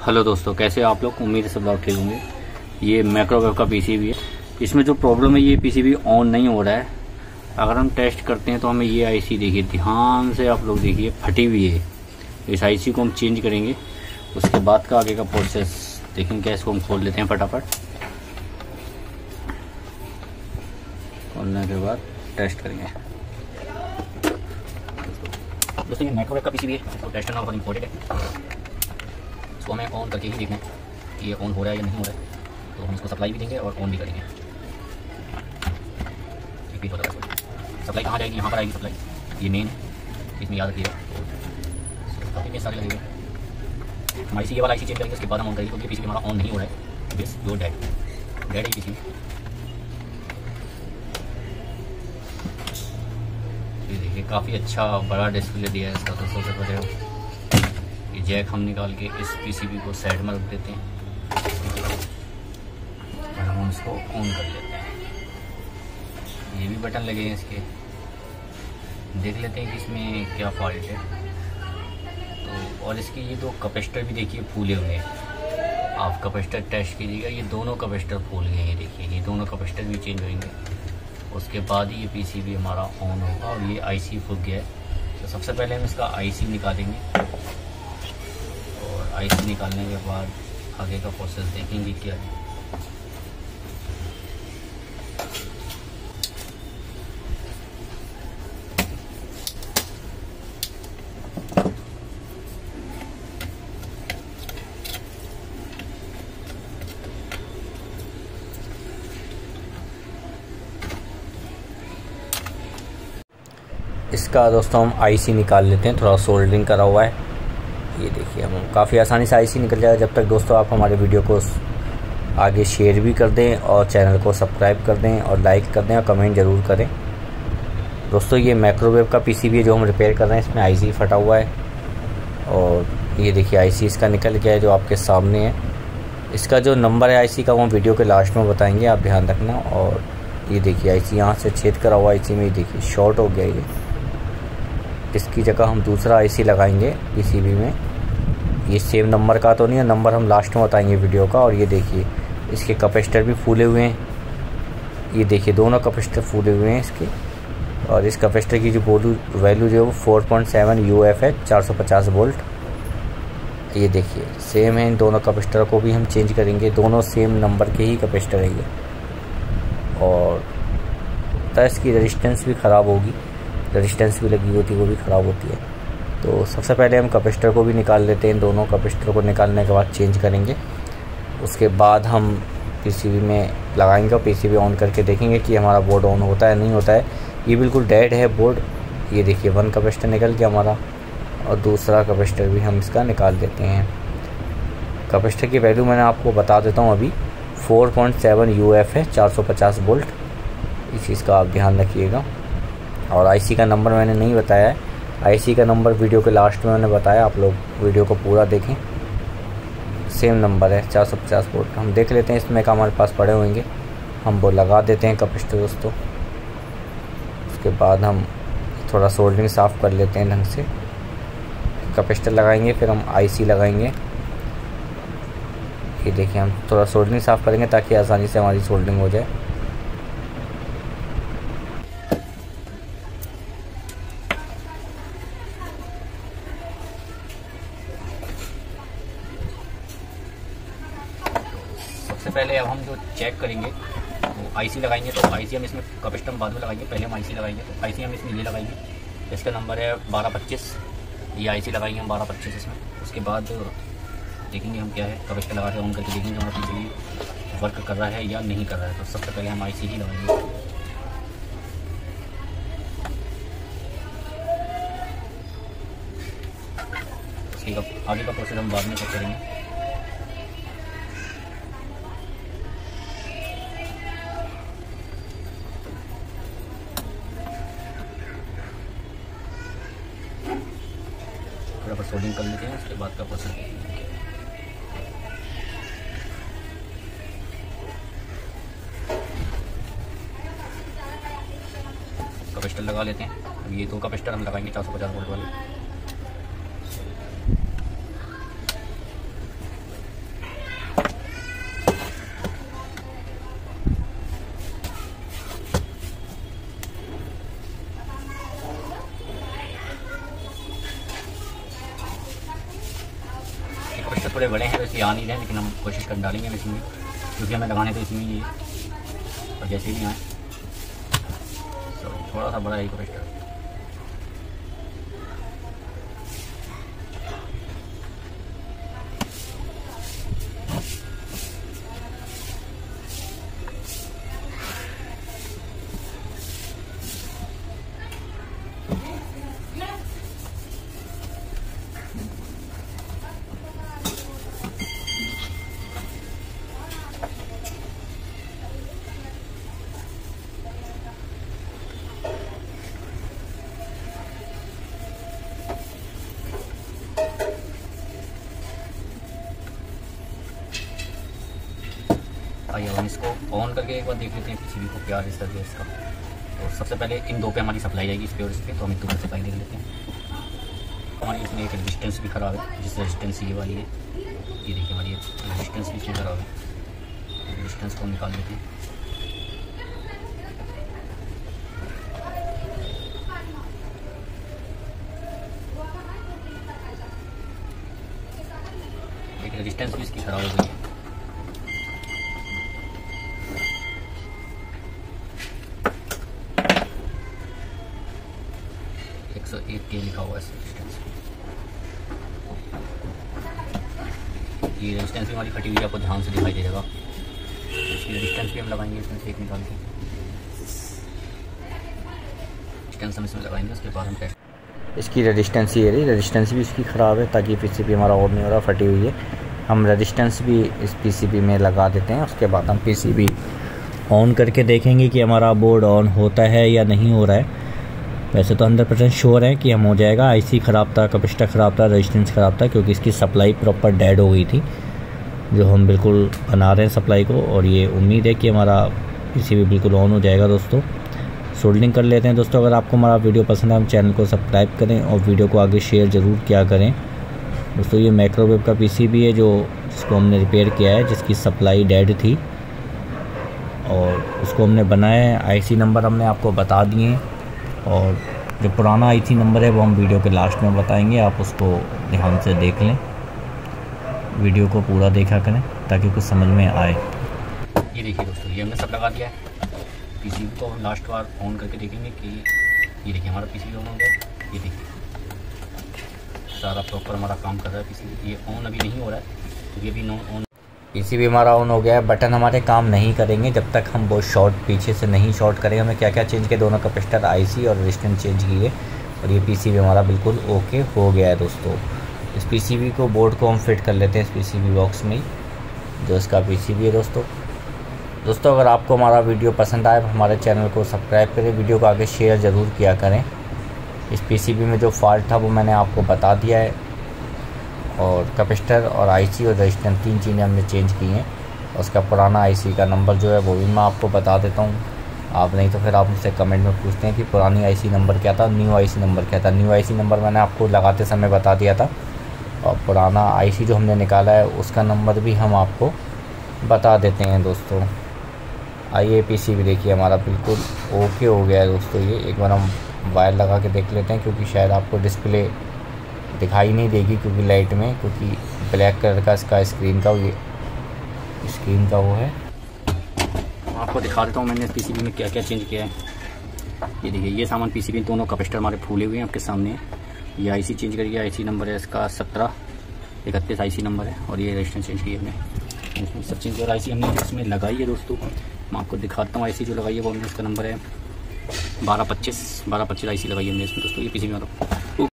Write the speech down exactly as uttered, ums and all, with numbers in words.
Hello दोस्तों, कैसे आप लोग? उम्मीद है सब लोग ठीक होंगे। ये माइक्रोवेव का पीसीबी है। इसमें जो प्रॉब्लम है, ये पीसीबी ऑन नहीं हो रहा है। अगर हम टेस्ट करते हैं तो हमें ये आईसी देखिए, ध्यान से आप लोग देखिए, फटी हुई है। इस आईसी को हम चेंज करेंगे, उसके बाद का आगे का प्रोसेस देखेंगे। इसको हम खोल लेते हैं फटाफट। खोलने के बाद टेस्ट करेंगे। दोस्तों ये माइक्रोवेव का पीसीबी है, इसको टेस्ट करना बहुत इंपॉर्टेंट है। इसको हमें ऑन करके ही देखना है कि ये ऑन हो रहा है या नहीं हो रहा है। तो हम इसको सप्लाई भी देंगे और ऑन भी करेंगे। रिपीट होता है। सप्लाई कहाँ जाएगी? यहाँ पर आएगी सप्लाई। ये मेन है, इसमें याद रखिएगा। काफ़ी के सारे लगेगा। हम आईसी ये वाला आईसी चेंज करेंगे, उसके बाद हम ऑन करेंगे। क्योंकि पीसीबी हमारा ऑन नहीं हो रहा है। दिस योर डेड डेड है पीसीबी। ये देखिए, काफ़ी अच्छा बड़ा डिस्प्ले दिया है इसका। तो सबसे पहले ये जैक हम निकाल के इस पीसीबी को साइड में रख देते हैं और हम इसको ऑन कर लेते हैं। ये भी बटन लगे हैं इसके। देख लेते हैं कि इसमें क्या फॉल्ट है। तो और इसके ये दो कैपेसिटर भी देखिए फूले हुए हैं। आप कैपेसिटर टेस्ट कीजिएगा, ये दोनों कैपेसिटर फूल गए हैं। देखिए, ये दोनों कैपेसिटर भी चेंज होंगे। उसके बाद ही ये पीसीबी हमारा ऑन होगा। और ये आईसी फूक गया है। तो सबसे पहले हम इसका आईसी निकालेंगे। आईसी निकालने के बाद आगे का प्रोसेस देखेंगे क्या है। इसका दोस्तों हम आईसी निकाल लेते हैं। थोड़ा सोल्डरिंग करा हुआ है। ये देखिए, हम काफ़ी आसानी से आईसी निकल जाएगा। जब तक दोस्तों आप हमारे वीडियो को आगे शेयर भी कर दें और चैनल को सब्सक्राइब कर दें और लाइक कर दें और कमेंट ज़रूर करें। दोस्तों ये माइक्रोवेव का पीसीबी है जो हम रिपेयर कर रहे हैं। इसमें आईसी फटा हुआ है और ये देखिए आईसी इसका निकल गया है जो आपके सामने है। इसका जो नंबर है आईसी का वो हम वीडियो के लास्ट में बताएँगे, आप ध्यान रखना। और ये देखिए आईसी यहाँ से छेद करा हुआ आईसी में, ये देखिए शॉर्ट हो गया ये। इसकी जगह हम दूसरा आईसी लगाएंगे पीसीबी में। ये सेम नंबर का तो नहीं है, नंबर हम लास्ट में बताएंगे वीडियो का। और ये देखिए इसके कैपेसिटर भी फूले हुए हैं। ये देखिए दोनों कैपेसिटर फूले हुए हैं इसके। और इस कैपेसिटर की जो वैल्यू वैल्यू जो है वो four point seven U F है, चार सौ पचास वोल्ट। ये देखिए सेम है। इन दोनों कैपेसिटर को भी हम चेंज करेंगे। दोनों सेम नंबर के ही कैपेसिटर है ये। और तो इसकी रेजिस्टेंस भी ख़राब होगी। रेजिस्टेंस भी लगी होती है, वो भी ख़राब होती है। तो सबसे पहले हम कैपेसिटर को भी निकाल लेते हैं। दोनों कैपेसिटर को निकालने के बाद चेंज करेंगे। उसके बाद हम पीसीबी में लगाएंगे और पीसीबी ऑन करके देखेंगे कि हमारा बोर्ड ऑन होता है नहीं होता है। ये बिल्कुल डेड है बोर्ड। ये देखिए वन कैपेसिटर निकल गया हमारा और दूसरा कैपेसिटर भी हम इसका निकाल देते हैं। कैपेसिटर की वैल्यू मैंने आपको बता देता हूँ अभी, four point seven U F है, चार सौ पचास वोल्ट। इस चीज़ का आप ध्यान रखिएगा। और आईसी का नंबर मैंने नहीं बताया है। आईसी का नंबर वीडियो के लास्ट में मैंने बताया, आप लोग वीडियो को पूरा देखें। सेम नंबर है, चार सौ पचास वोल्ट। हम देख लेते हैं इसमें का हमारे पास पड़े होंगे, हम वो लगा देते हैं कैपेसिटर दोस्तों। उसके बाद हम थोड़ा सोल्डरिंग साफ़ कर लेते हैं ढंग से। कैपेसिटर लगाएंगे, फिर हम आईसी लगाएंगे। ये देखिए हम थोड़ा सोल्डरिंग साफ़ करेंगे ताकि आसानी से हमारी सोल्डरिंग हो जाए। सबसे पहले अब हम जो चेक करेंगे वो आईसी लगाएंगे। तो आईसी हम इसमें कैपेसिटर बाद में लगाएंगे, पहले हम आईसी लगाएंगे। तो आईसी हम इसमें ये लगाएंगे। इसका नंबर है बारह पच्चीस। ये आईसी लगाएंगे हम बारह पच्चीस इसमें। उसके बाद देखेंगे हम क्या है, कैपेसिटर लगा के ऑन करके देखेंगे हमारा पीसीबी वर्क कर रहा है या नहीं कर रहा है। तो सबसे पहले हम आईसी ही लगाएंगे। उसके आगे का प्रोसेस हम बाद में चेक करेंगे। थोड़ा पर सोल्डिंग कर लेते हैं, उसके बाद का प्रोसेस देखेंगे। कैपेसिटर लगा लेते हैं। अब ये दो कैपेसिटर हम लगाएंगे चार सौ पचास वोल्ट वाले। कपस्टर थोड़े बड़े हैं, वैसे आ नहीं रहे हैं, लेकिन हम कोशिश कर डालेंगे मशीन में, क्योंकि हमें लगाने तो इसमें ही है। और जैसे भी आए सॉरी थोड़ा सा बड़ा है कपस्टर। आइए हम इसको ऑन करके एक बार देख लेते हैं पीसीबी को क्या रिजल्ट है इसका। तो सबसे पहले इन दो पे हमारी सप्लाई आएगी, इस पे और इस पे, तो हम एक दूसरे सप्लाई देख लेते हैं। हमारी इसमें एक रेजिस्टेंस भी ख़राब है, जिस रेजिस्टेंस ये वाली है, ये देखिए हमारी रेजिस्टेंस भी इसमें ख़राब है। रेजिस्टेंस को निकाल लेते हैं। एक रेजिस्टेंस भी इसकी ख़राब हो गई है। एक सौ एक के लिखा हुआ है रेजिस्टेंस। ये रेजिस्टेंस भी हमारी फटी हुई है, आपको ध्यान से दिखाई दे जाएगा। इसकी रेजिस्टेंस भी हम लगाएंगे इसमें से एक निकाल के, रेजिस्टेंस हम इसमें लगाएंगे, उसके बाद हम टेस्ट। इसकी रेजिस्टेंस ये रही, रेजिस्टेंस भी इसकी ख़राब है, ताकि पीसीबी हमारा ऑन नहीं हो रहा, फटी हुई है। हम रेजिस्टेंस भी इस पीसीबी में लगा देते हैं, उसके बाद हम पीसीबी ऑन करके देखेंगे कि हमारा बोर्ड ऑन होता है या नहीं हो रहा है। वैसे तो हंड्रेड परसेंट श्योर है कि हम हो जाएगा। आईसी ख़राब था, कैपेसिटर ख़राब था, रेजिस्टेंस ख़राब था, क्योंकि इसकी सप्लाई प्रॉपर डेड हो गई थी, जो हम बिल्कुल बना रहे हैं सप्लाई को। और ये उम्मीद है कि हमारा पीसीबी बिल्कुल ऑन हो जाएगा दोस्तों। सोल्डरिंग कर लेते हैं दोस्तों। अगर आपको हमारा वीडियो पसंद है, हम चैनल को सब्सक्राइब करें और वीडियो को आगे शेयर ज़रूर किया करें दोस्तों। ये माइक्रोवेव का पीसीबी है, जो जिसको हमने रिपेयर किया है, जिसकी सप्लाई डेड थी, और उसको हमने बनाया है। आईसी नंबर हमने आपको बता दिए, और जो पुराना आईसी नंबर है वो हम वीडियो के लास्ट में बताएंगे, आप उसको ध्यान से देख लें। वीडियो को पूरा देखा करें ताकि कुछ समझ में आए। ये देखिए दोस्तों, ये हमने सब लगा दिया है। पीसीबी को हम लास्ट बार ऑन करके देखेंगे कि ये देखिए हमारा पीसीबी ऑन हो गया। ये देखिए सारा प्रॉपर हमारा काम कर रहा है पीसीबी। ये ऑन अभी नहीं हो रहा है, तो ये भी नो ऑन। पीसीबी हमारा ऑन हो गया है। बटन हमारे काम नहीं करेंगे जब तक हम वो शॉर्ट पीछे से नहीं शॉर्ट करेंगे। हमने क्या क्या चेंज किया, दोनों कैपेसिटर, आईसी और रेजिस्टेंस चेंज किए, और ये पीसीबी हमारा बिल्कुल ओके हो गया है दोस्तों। इस पीसीबी को, बोर्ड को हम फिट कर लेते हैं इस पीसीबी बॉक्स में, जो इसका पीसीबी है दोस्तों। दोस्तों अगर आपको हमारा वीडियो पसंद आए, हमारे चैनल को सब्सक्राइब करें, वीडियो को आगे शेयर ज़रूर किया करें। इस पीसीबी में जो फॉल्ट था वो मैंने आपको बता दिया है, और कैपेसिटर और आईसी और रेजिस्टेंस तीन चीज़ें हमने चेंज की हैं। उसका पुराना आईसी का नंबर जो है वो भी मैं आपको बता देता हूँ। आप नहीं तो फिर आप मुझसे कमेंट में पूछते हैं कि पुरानी आईसी नंबर क्या था, न्यू आईसी नंबर क्या था। न्यू आईसी नंबर मैंने आपको लगाते समय बता दिया था, और पुराना आईसी जो हमने निकाला है उसका नंबर भी हम आपको बता देते हैं दोस्तों। आइए पीसीबी देखिए हमारा बिल्कुल ओके हो गया है दोस्तों। ये एक बार हम वायर लगा के देख लेते हैं, क्योंकि शायद आपको डिस्प्ले दिखाई नहीं देगी क्योंकि लाइट में, क्योंकि ब्लैक कलर का इसका स्क्रीन का ये स्क्रीन का वो है। आपको दिखा देता हूँ मैंने इस पीसीबी में क्या क्या चेंज किया है। ये देखिए ये सामान पीसीबी, दोनों कैपेसिटर हमारे फूले हुए हैं आपके सामने है। ये आईसी चेंज करिए, आईसी नंबर है इसका सत्रह इकतीस आईसी नंबर है, और ये रेजिस्टेंस चेंज किया हमने, इसमें सब चेंज। और आईसी हमने इसमें लगाई है दोस्तों, मैं आपको दिखाता हूँ। आईसी जो लगाई है वो हमने, इसका नंबर है बारह पच्चीस बारह पच्चीस आईसी लगाई है हमने इसमें दोस्तों। ये पीसीबी मतलब